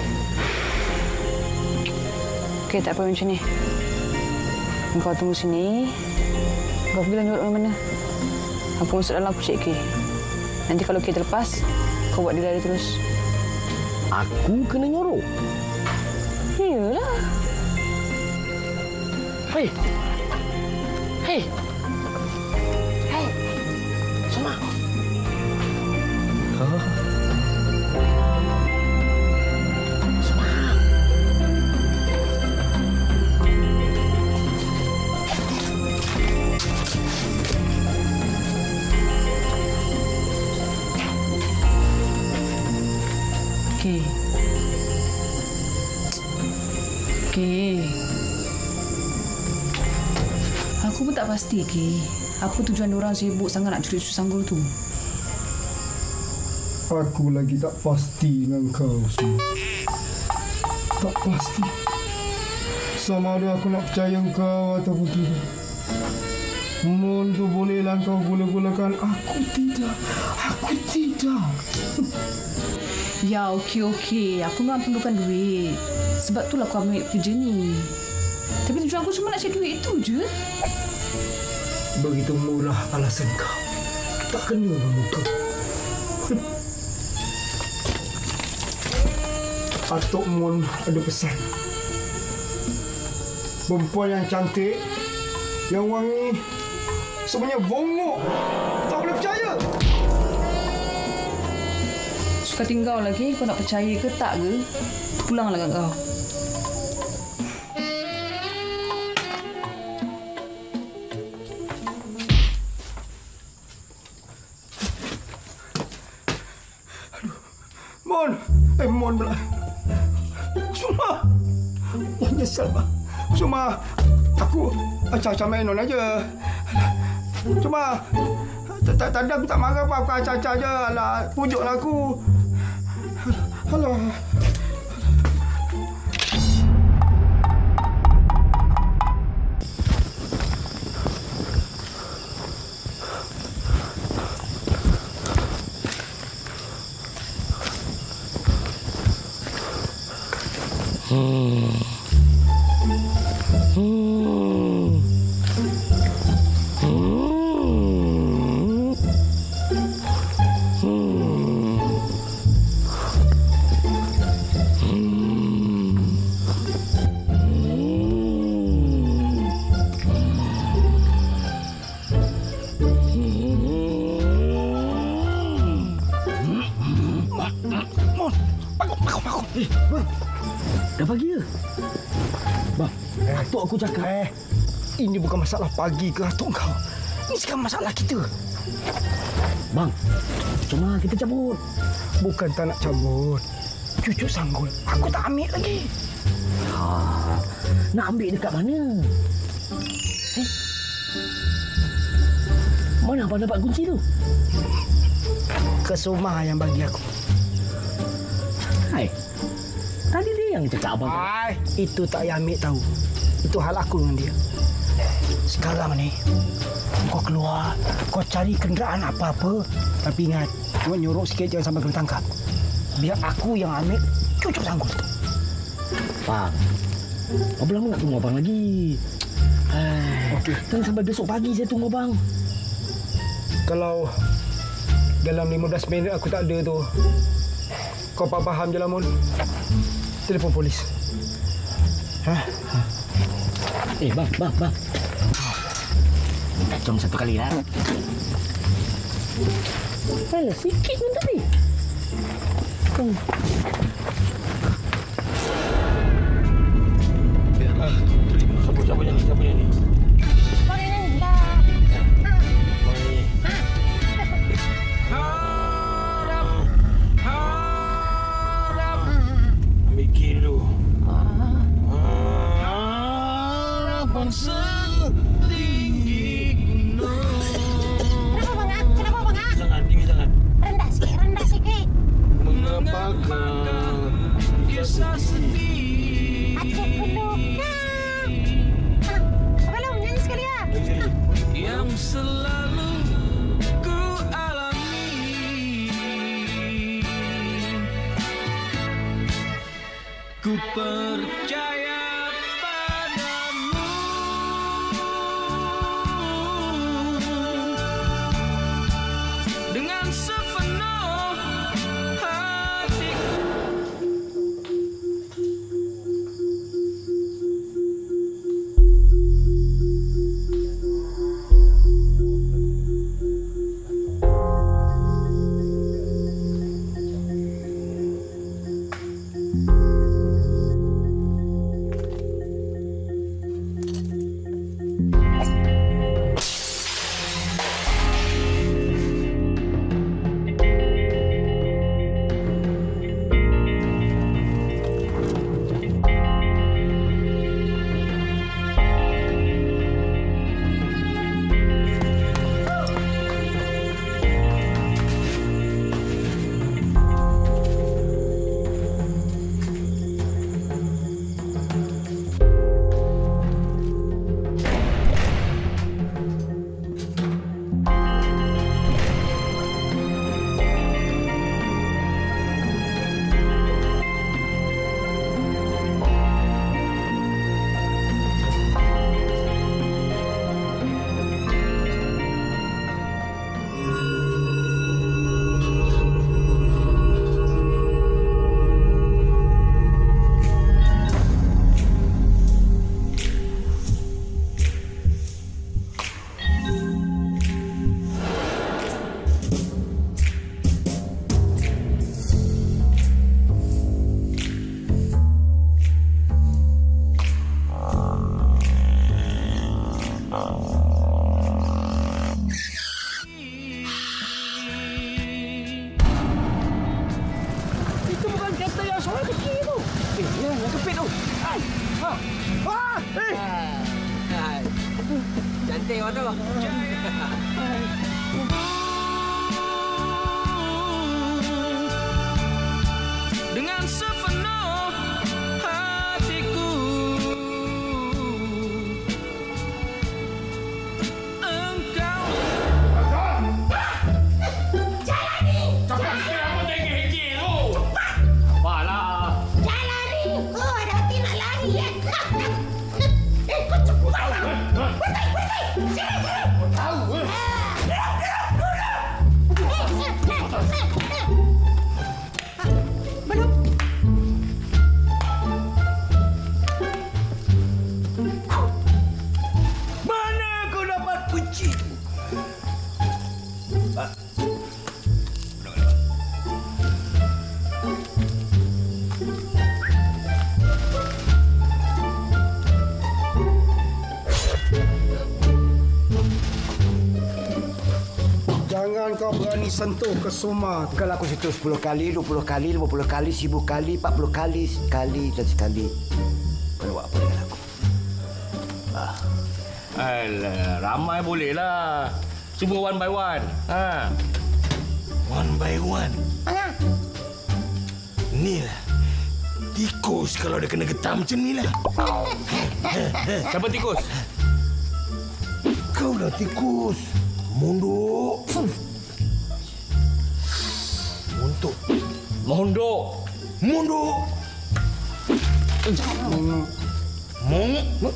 Okey, tak apa macam ni. Engkau tunggu sini. Kau pergilah nyurut mana-mana. Aku masuk dalam, aku cek Kay. Nanti kalau Kay terlepas, kau buat dia lari terus. Aku kena nyorok? Iyalah. Hei! Hei! Hei! Sama. Kay. Kay. Aku pun tak pasti, Kay. Apa tujuan diorang sibuk sangat nak curi susu sanggul tu? Aku lagi tak pasti dengan kau semua. Tak pasti. Sama ada aku nak percaya kau ataupun tidak. Mon tu bolehlah kau gula-gulakan. Aku tidak. Aku tidak. Ya, okey. Aku memang perlukan duit. Sebab itulah aku ambil kerja ni. Tapi tujuan aku cuma nak cari duit itu je. Begitu murah alasan kau. Tak kena memuka. Atok Mon ada pesan. Perempuan yang cantik, yang wangi, sebenarnya bongok. Tak boleh percaya. Suka tinggal lagi. Kau nak percaya ke tak ke? Pulanglah kat kau. Mon! Mon pula. Suma! Nyesel, bang. Suma, aku acah-acah main on aja. Cuma, tadi aku tak marah apa. Aku acah-acah je. Alah, pujuklah aku. Alah. Dah pagi ke? Bang, atuk aku cakap. Ini bukan masalah pagi ke atuk kau. Ini sekarang masalah kita. Bang, cuma kita cabut. Bukan tak nak cabut. Cucuk sanggul. Aku tak ambil lagi. Nak ambil dekat mana? Mana abang dapat kunci tu? Kesumah yang bagi aku. Hai. Tadi dia yang cakap abang. Itu tak payah ambil tahu. Itu hal aku dengan dia. Sekarang ni, kau keluar. Kau cari kenderaan apa-apa. Tapi ingat, kau nyorok sikit jangan sampai kena tangkap. Biar aku yang ambil cucuk sanggul. Bang, berapa lama nak tunggu abang lagi? Okey. Kan sampai besok pagi saya tunggu abang. Kalau dalam 15 minit aku tak ada tu, kau faham je lah, Mon. Telefon polis. Bang. Jom satu kali lah. Alah, sikit pun tadi. Siapa ni? Mikir dulu. Harapan setinggi gunung. Kenapa, Bang? Sangat tinggi sangat. Rendah sikit. Mengapakah kisah sedih? Acik pelukan. Apa Dengan sepenuh hatiku engkau Jalani! Kenapa henggi-henggi tu? Apalah. Jalani! Oh, ada hati nak lari ya? Kau cepat! Berhenti! Sini! Kau tahu ke? Belum. Mana kau dapat kunci? Jangan kau berani sentuh ke Suma tu. Kalau aku sentuh 10 kali, 20 kali, 50 kali, 1000 kali, 40 kali, sekali dan sekali. Kau buat apa dengan aku? Alah, ramai boleh lah. Semua one by one. Ha. One by one. Ni lah. Tikus kalau dia kena getah macam ni lah. Siapa tikus? Kau dah tikus. Munduk. Muntuk. Mondok. Munduk. Mung.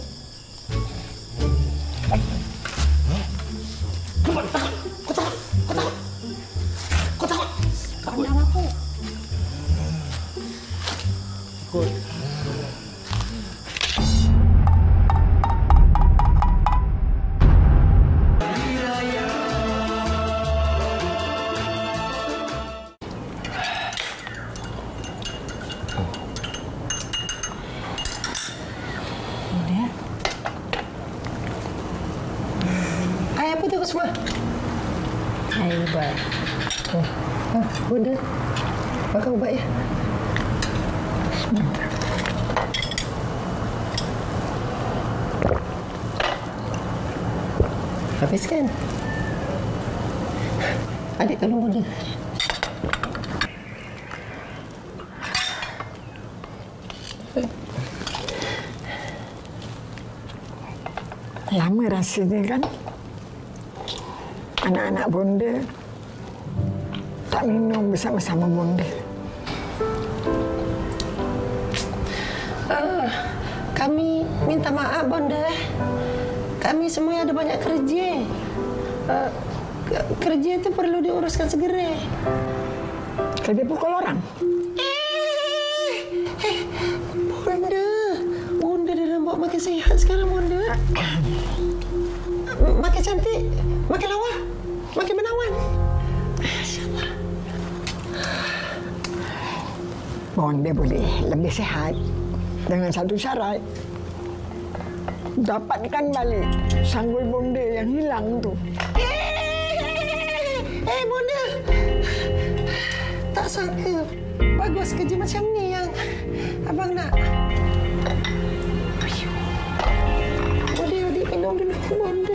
Hai, apa tu kau semua? Hai, ubat. Bunda. Makan ubat ya. Habiskan. Adik tolong Bunda. Lama rasanya kan anak-anak Bonda tak minum bersama-sama Bonda. Kami minta maaf Bonda. Kami semua ada banyak kerja. Kerja itu perlu diuruskan segera. Kerja pukul orang. Bonda dah nampak makin sihat sekarang Bonda. Makin cantik, makin lawa, makin menawan. InsyaAllah. Bonda boleh lebih sihat dengan satu syarat. Dapatkan balik sanggul Bonda yang hilang tu. Bonda. Tak sangka bagus kerja macam ni yang abang nak. Boleh adik minum dulu Bonda.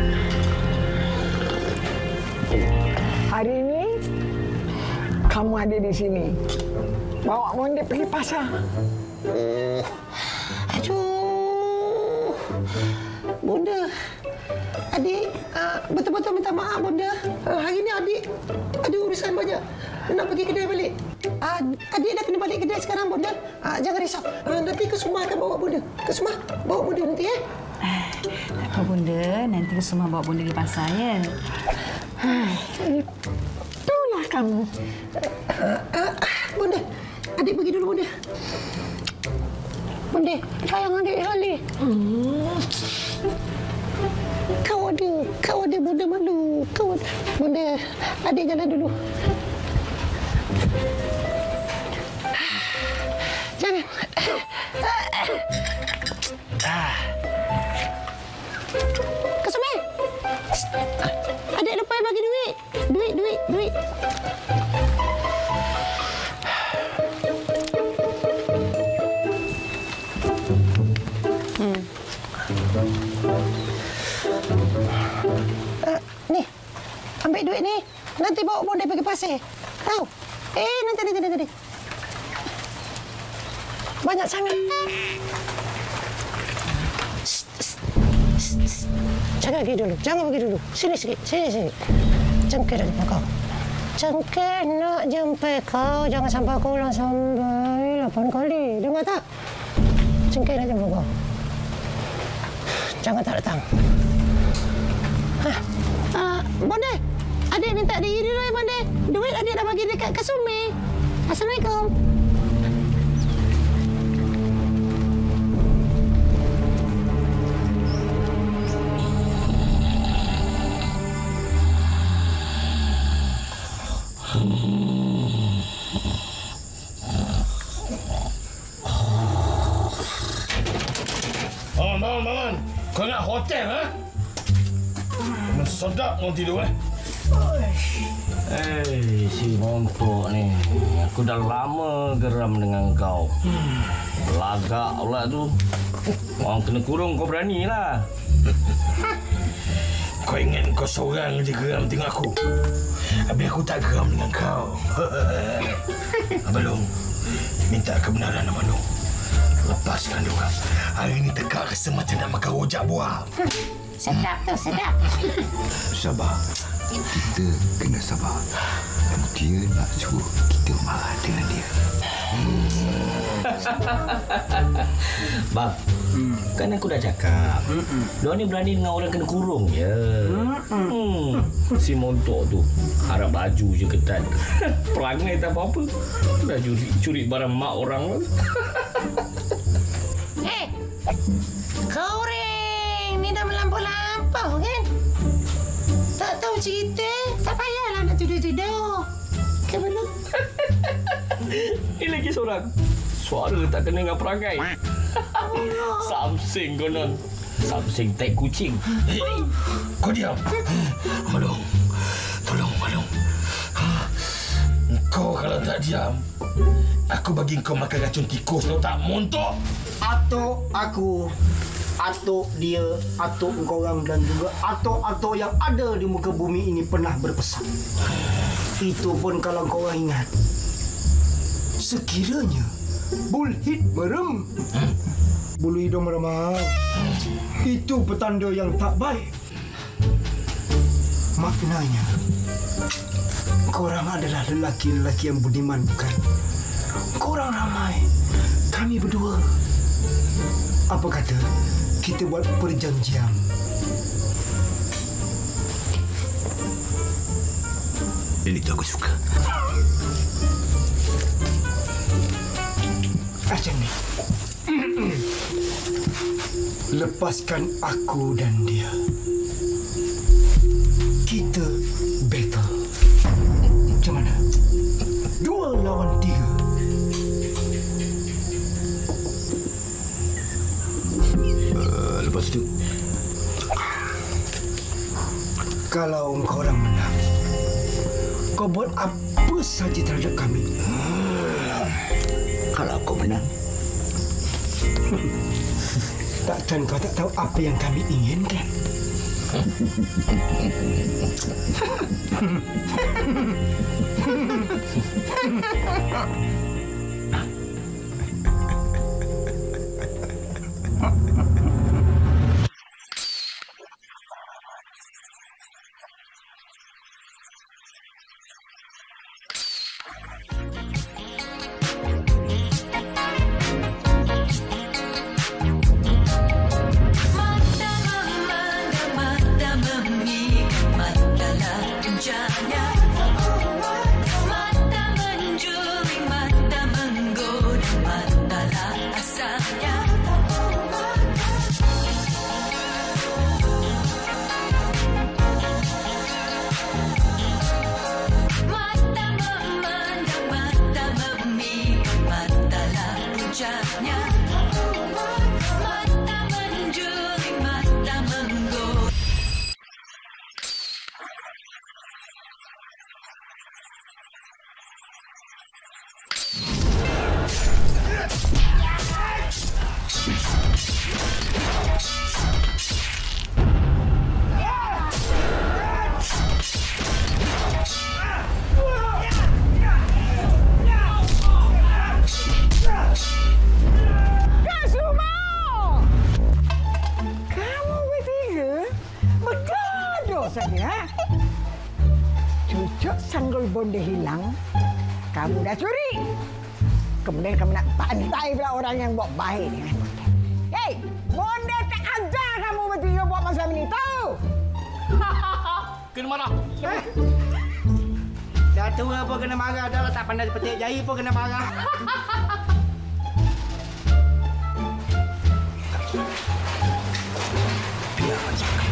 Hari ini kamu ada di sini. Bawa Bonda pergi pasar. Aduh. Bonda. Adik, betul-betul minta maaf Bonda. Hari ni adik ada urusan banyak. Nak pergi kedai balik. Adik dah kena balik kedai sekarang Bonda. Jangan risau. Nanti Kesuma akan bawa Bonda. Kesuma bawa Bonda nanti ya. Tak apa Bonda, nanti Kesuma bawa Bonda pergi pasar ya. Itulah kamu. Bonda, adik pergi dulu Bonda. Bonda, sayang adik sekali. Kau ada Bonda malu. Bonda, adik jalan dulu. Jangan. Kesuma. Adik lupa bagi duit. Duit. Nanti bawa bonde pergi pasir. Tahu? Nanti. Banyak sangat. Jangan pergi dulu. Sini sikit. Cengkeh dah jumpa kau. Cengkeh nak jumpa kau. Jangan sampai kau ulang sampai 8 kali. Dengar tak? Cengkeh nak jumpa kau. Jangan tak datang. Bonde, adik minta diri dulu ya, Bonde. Duit adik dah bagi dekat Kasumi. Assalamualaikum. Bangun. Kau nak hotel, ha? Sedap kau tidur, si montok ni. Aku dah lama geram dengan kau. Belagak pula tu. Orang kena kurung kau beranilah. Kau ingat kau seorang je geram tengok aku. Habis aku tak geram dengan kau. Abang Long, minta kebenaran Abang Long. Lepaskan dia orang. Hari ini tegak rasa macam nak makan rojak buah. Sedap. Sabar. Kita kena sabar. Dia nak suruh kita marah dengan dia. Bang, kan aku dah cakap. Diorang ni berani dengan orang kena kurung je. Si montok tu harap baju je ketat. Perangai tak apa-apa. Dah curi barang mak orang. Kau Reng, ni dah melampau-lampau kan? Tak tahu cerita, tak payahlah nak tidur-tidur. Kan belum? Ni lagi seorang. Suara tak kena dengan perangai. Samsing konon. Samsing tai kucing. Kau diam. Malung. Tolong, Malung. Kau kalau tak diam, aku bagi kau makan racun tikus, tahu tak? Montok. Atuk dia, atuk korang dan juga atuk-atuk yang ada di muka bumi ini pernah berpesan. Itu pun kalau korang ingat. Sekiranya bullhit merem, bulu hidung meremang, itu petanda yang tak baik. Maknanya, korang adalah lelaki-lelaki yang budiman, bukan? Korang ramai, kami berdua. Apa kata kita buat perjanjian? Ini tu aku suka. Macam ni. Lepaskan aku dan dia. Kita battle. Macam mana? 2 lawan 3. Lepas tu, kalau korang menang, kau buat apa saja terhadap kami. Kalau kau menang, takkan kau tak tahu apa yang kami inginkan? Mata menjuri mata maksudnya, ha? Cucuk sanggul bonda hilang, kamu dah curi. Kemudian kamu nak pantai pula orang yang buat baik dengan bonda. Hei, bonda tak ajar kamu bertiga buat macam ni, tahu? Kena marah. Dah tua pun kena marah. Dah tak pandai petik jari pun kena marah. Biar macam ni.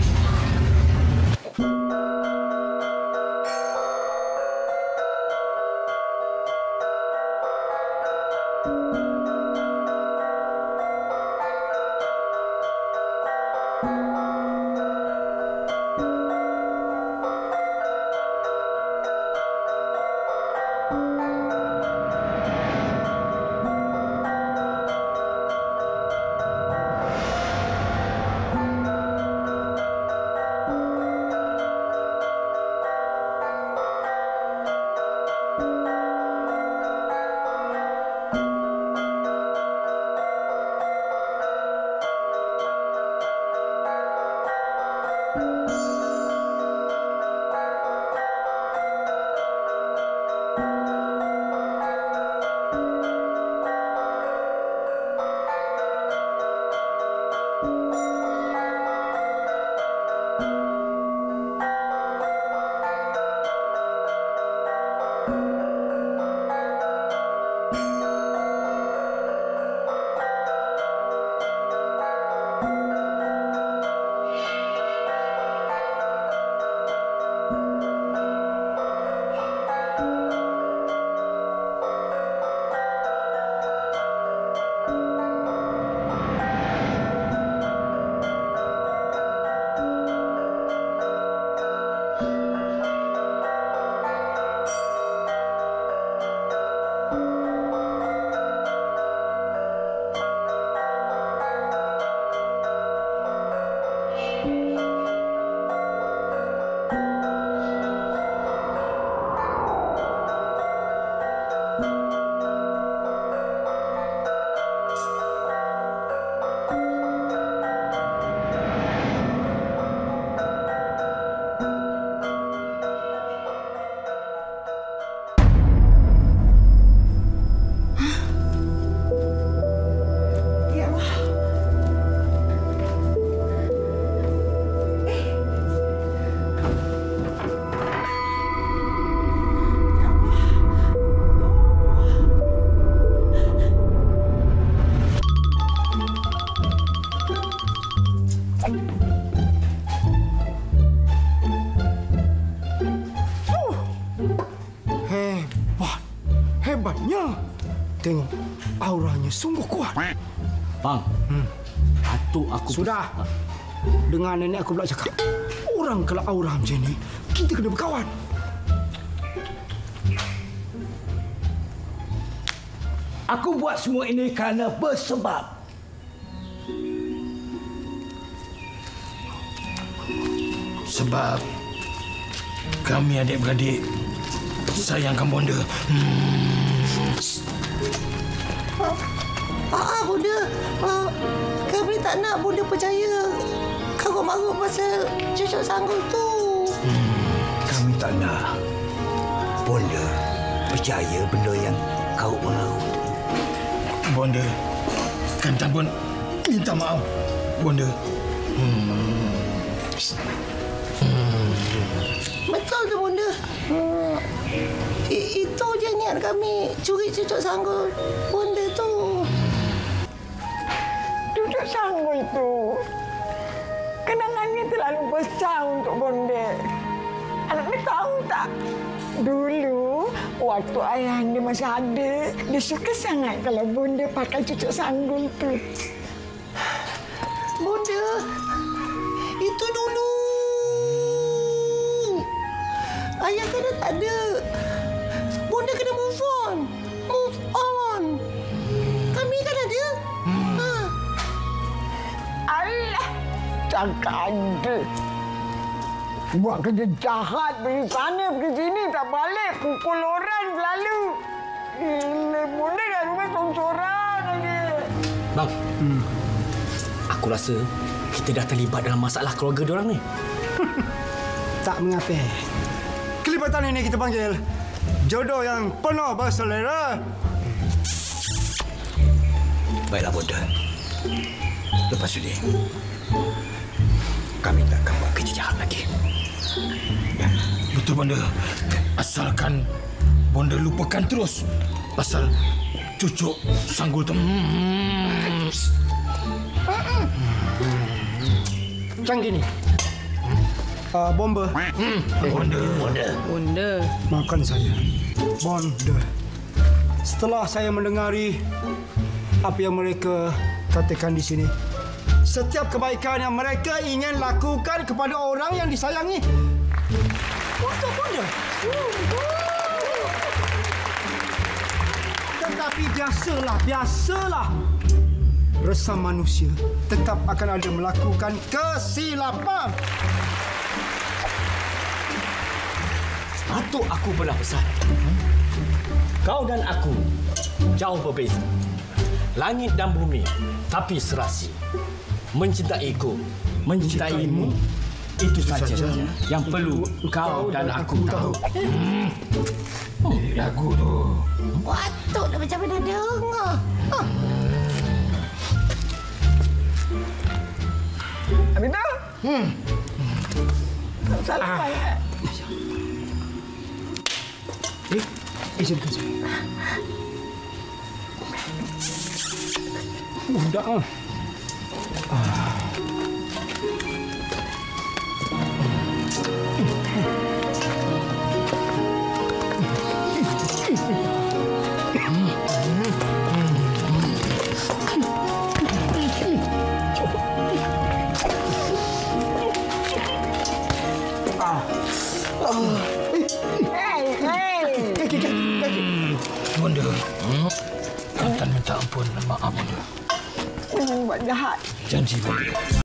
Hebatnya. Tengok, auranya sungguh kuat. Bang, atuk aku... Sudah. Dengan nenek aku pula cakap, orang kalau aura macam ni, kita kena berkawan. Aku buat semua ini kerana bersebab. Sebab kami adik-beradik sayangkan bonda. Bonda. Kami tak nak bonda percaya kau marah pasal cucuk sanggul tu. Kami tak nak bonda percaya benda yang kau mengaku tu. Bonda, Kantan pun minta maaf, bonda. Betul tu, bonda. Itu je niat kami curi cucuk sanggul bonda tu. Cucuk sanggul itu kenangannya terlalu besar untuk bonda. Anak ni tahu tak? Dulu, waktu ayah anda masih ada, dia suka sangat kalau bonda pakai cucuk sanggul tu. Bonda, itu dulu. Ayah kan dah tak ada. Bonda kena move on. Move on. Kami kan ada. Alah, cakap ada. Buat kerja jahat, pergi sana, pergi sini, tak balik. Pukul orang selalu. Gila, bonda kat rumah sorang-sorang aja. Bang, aku rasa kita dah terlibat dalam masalah keluarga diorang ni. Tak mengapa. Kelibatan ini kita panggil jodoh yang penuh berselera. Baiklah, Bonda. Lepas ini, kami tak akan buat kerja jahat lagi. Betul, Bonda. Asalkan Bonda lupakan terus pasal cucuk sanggul tu. Macam gini. Bomba. Bonda. Makan saya. Bonda. Setelah saya mendengari apa yang mereka katakan di sini, setiap kebaikan yang mereka ingin lakukan kepada orang yang disayangi, untuk Bonda. Tetapi biasalah. Resam manusia tetap akan ada melakukan kesilapan. Patut aku pernah pesan. Kau dan aku jauh berbeza. Langit dan bumi, tapi serasi. Mencintaiku, mencintaimu, itu saja yang perlu kau dan aku tahu. Lagu tu. Patutlah macam mana dengar. Aminah? Salah payah. Izinkan saya. Budak ah. Bonda, Intan minta ampun dan maaf, Bonda. Buat jahat. Janji, Bonda.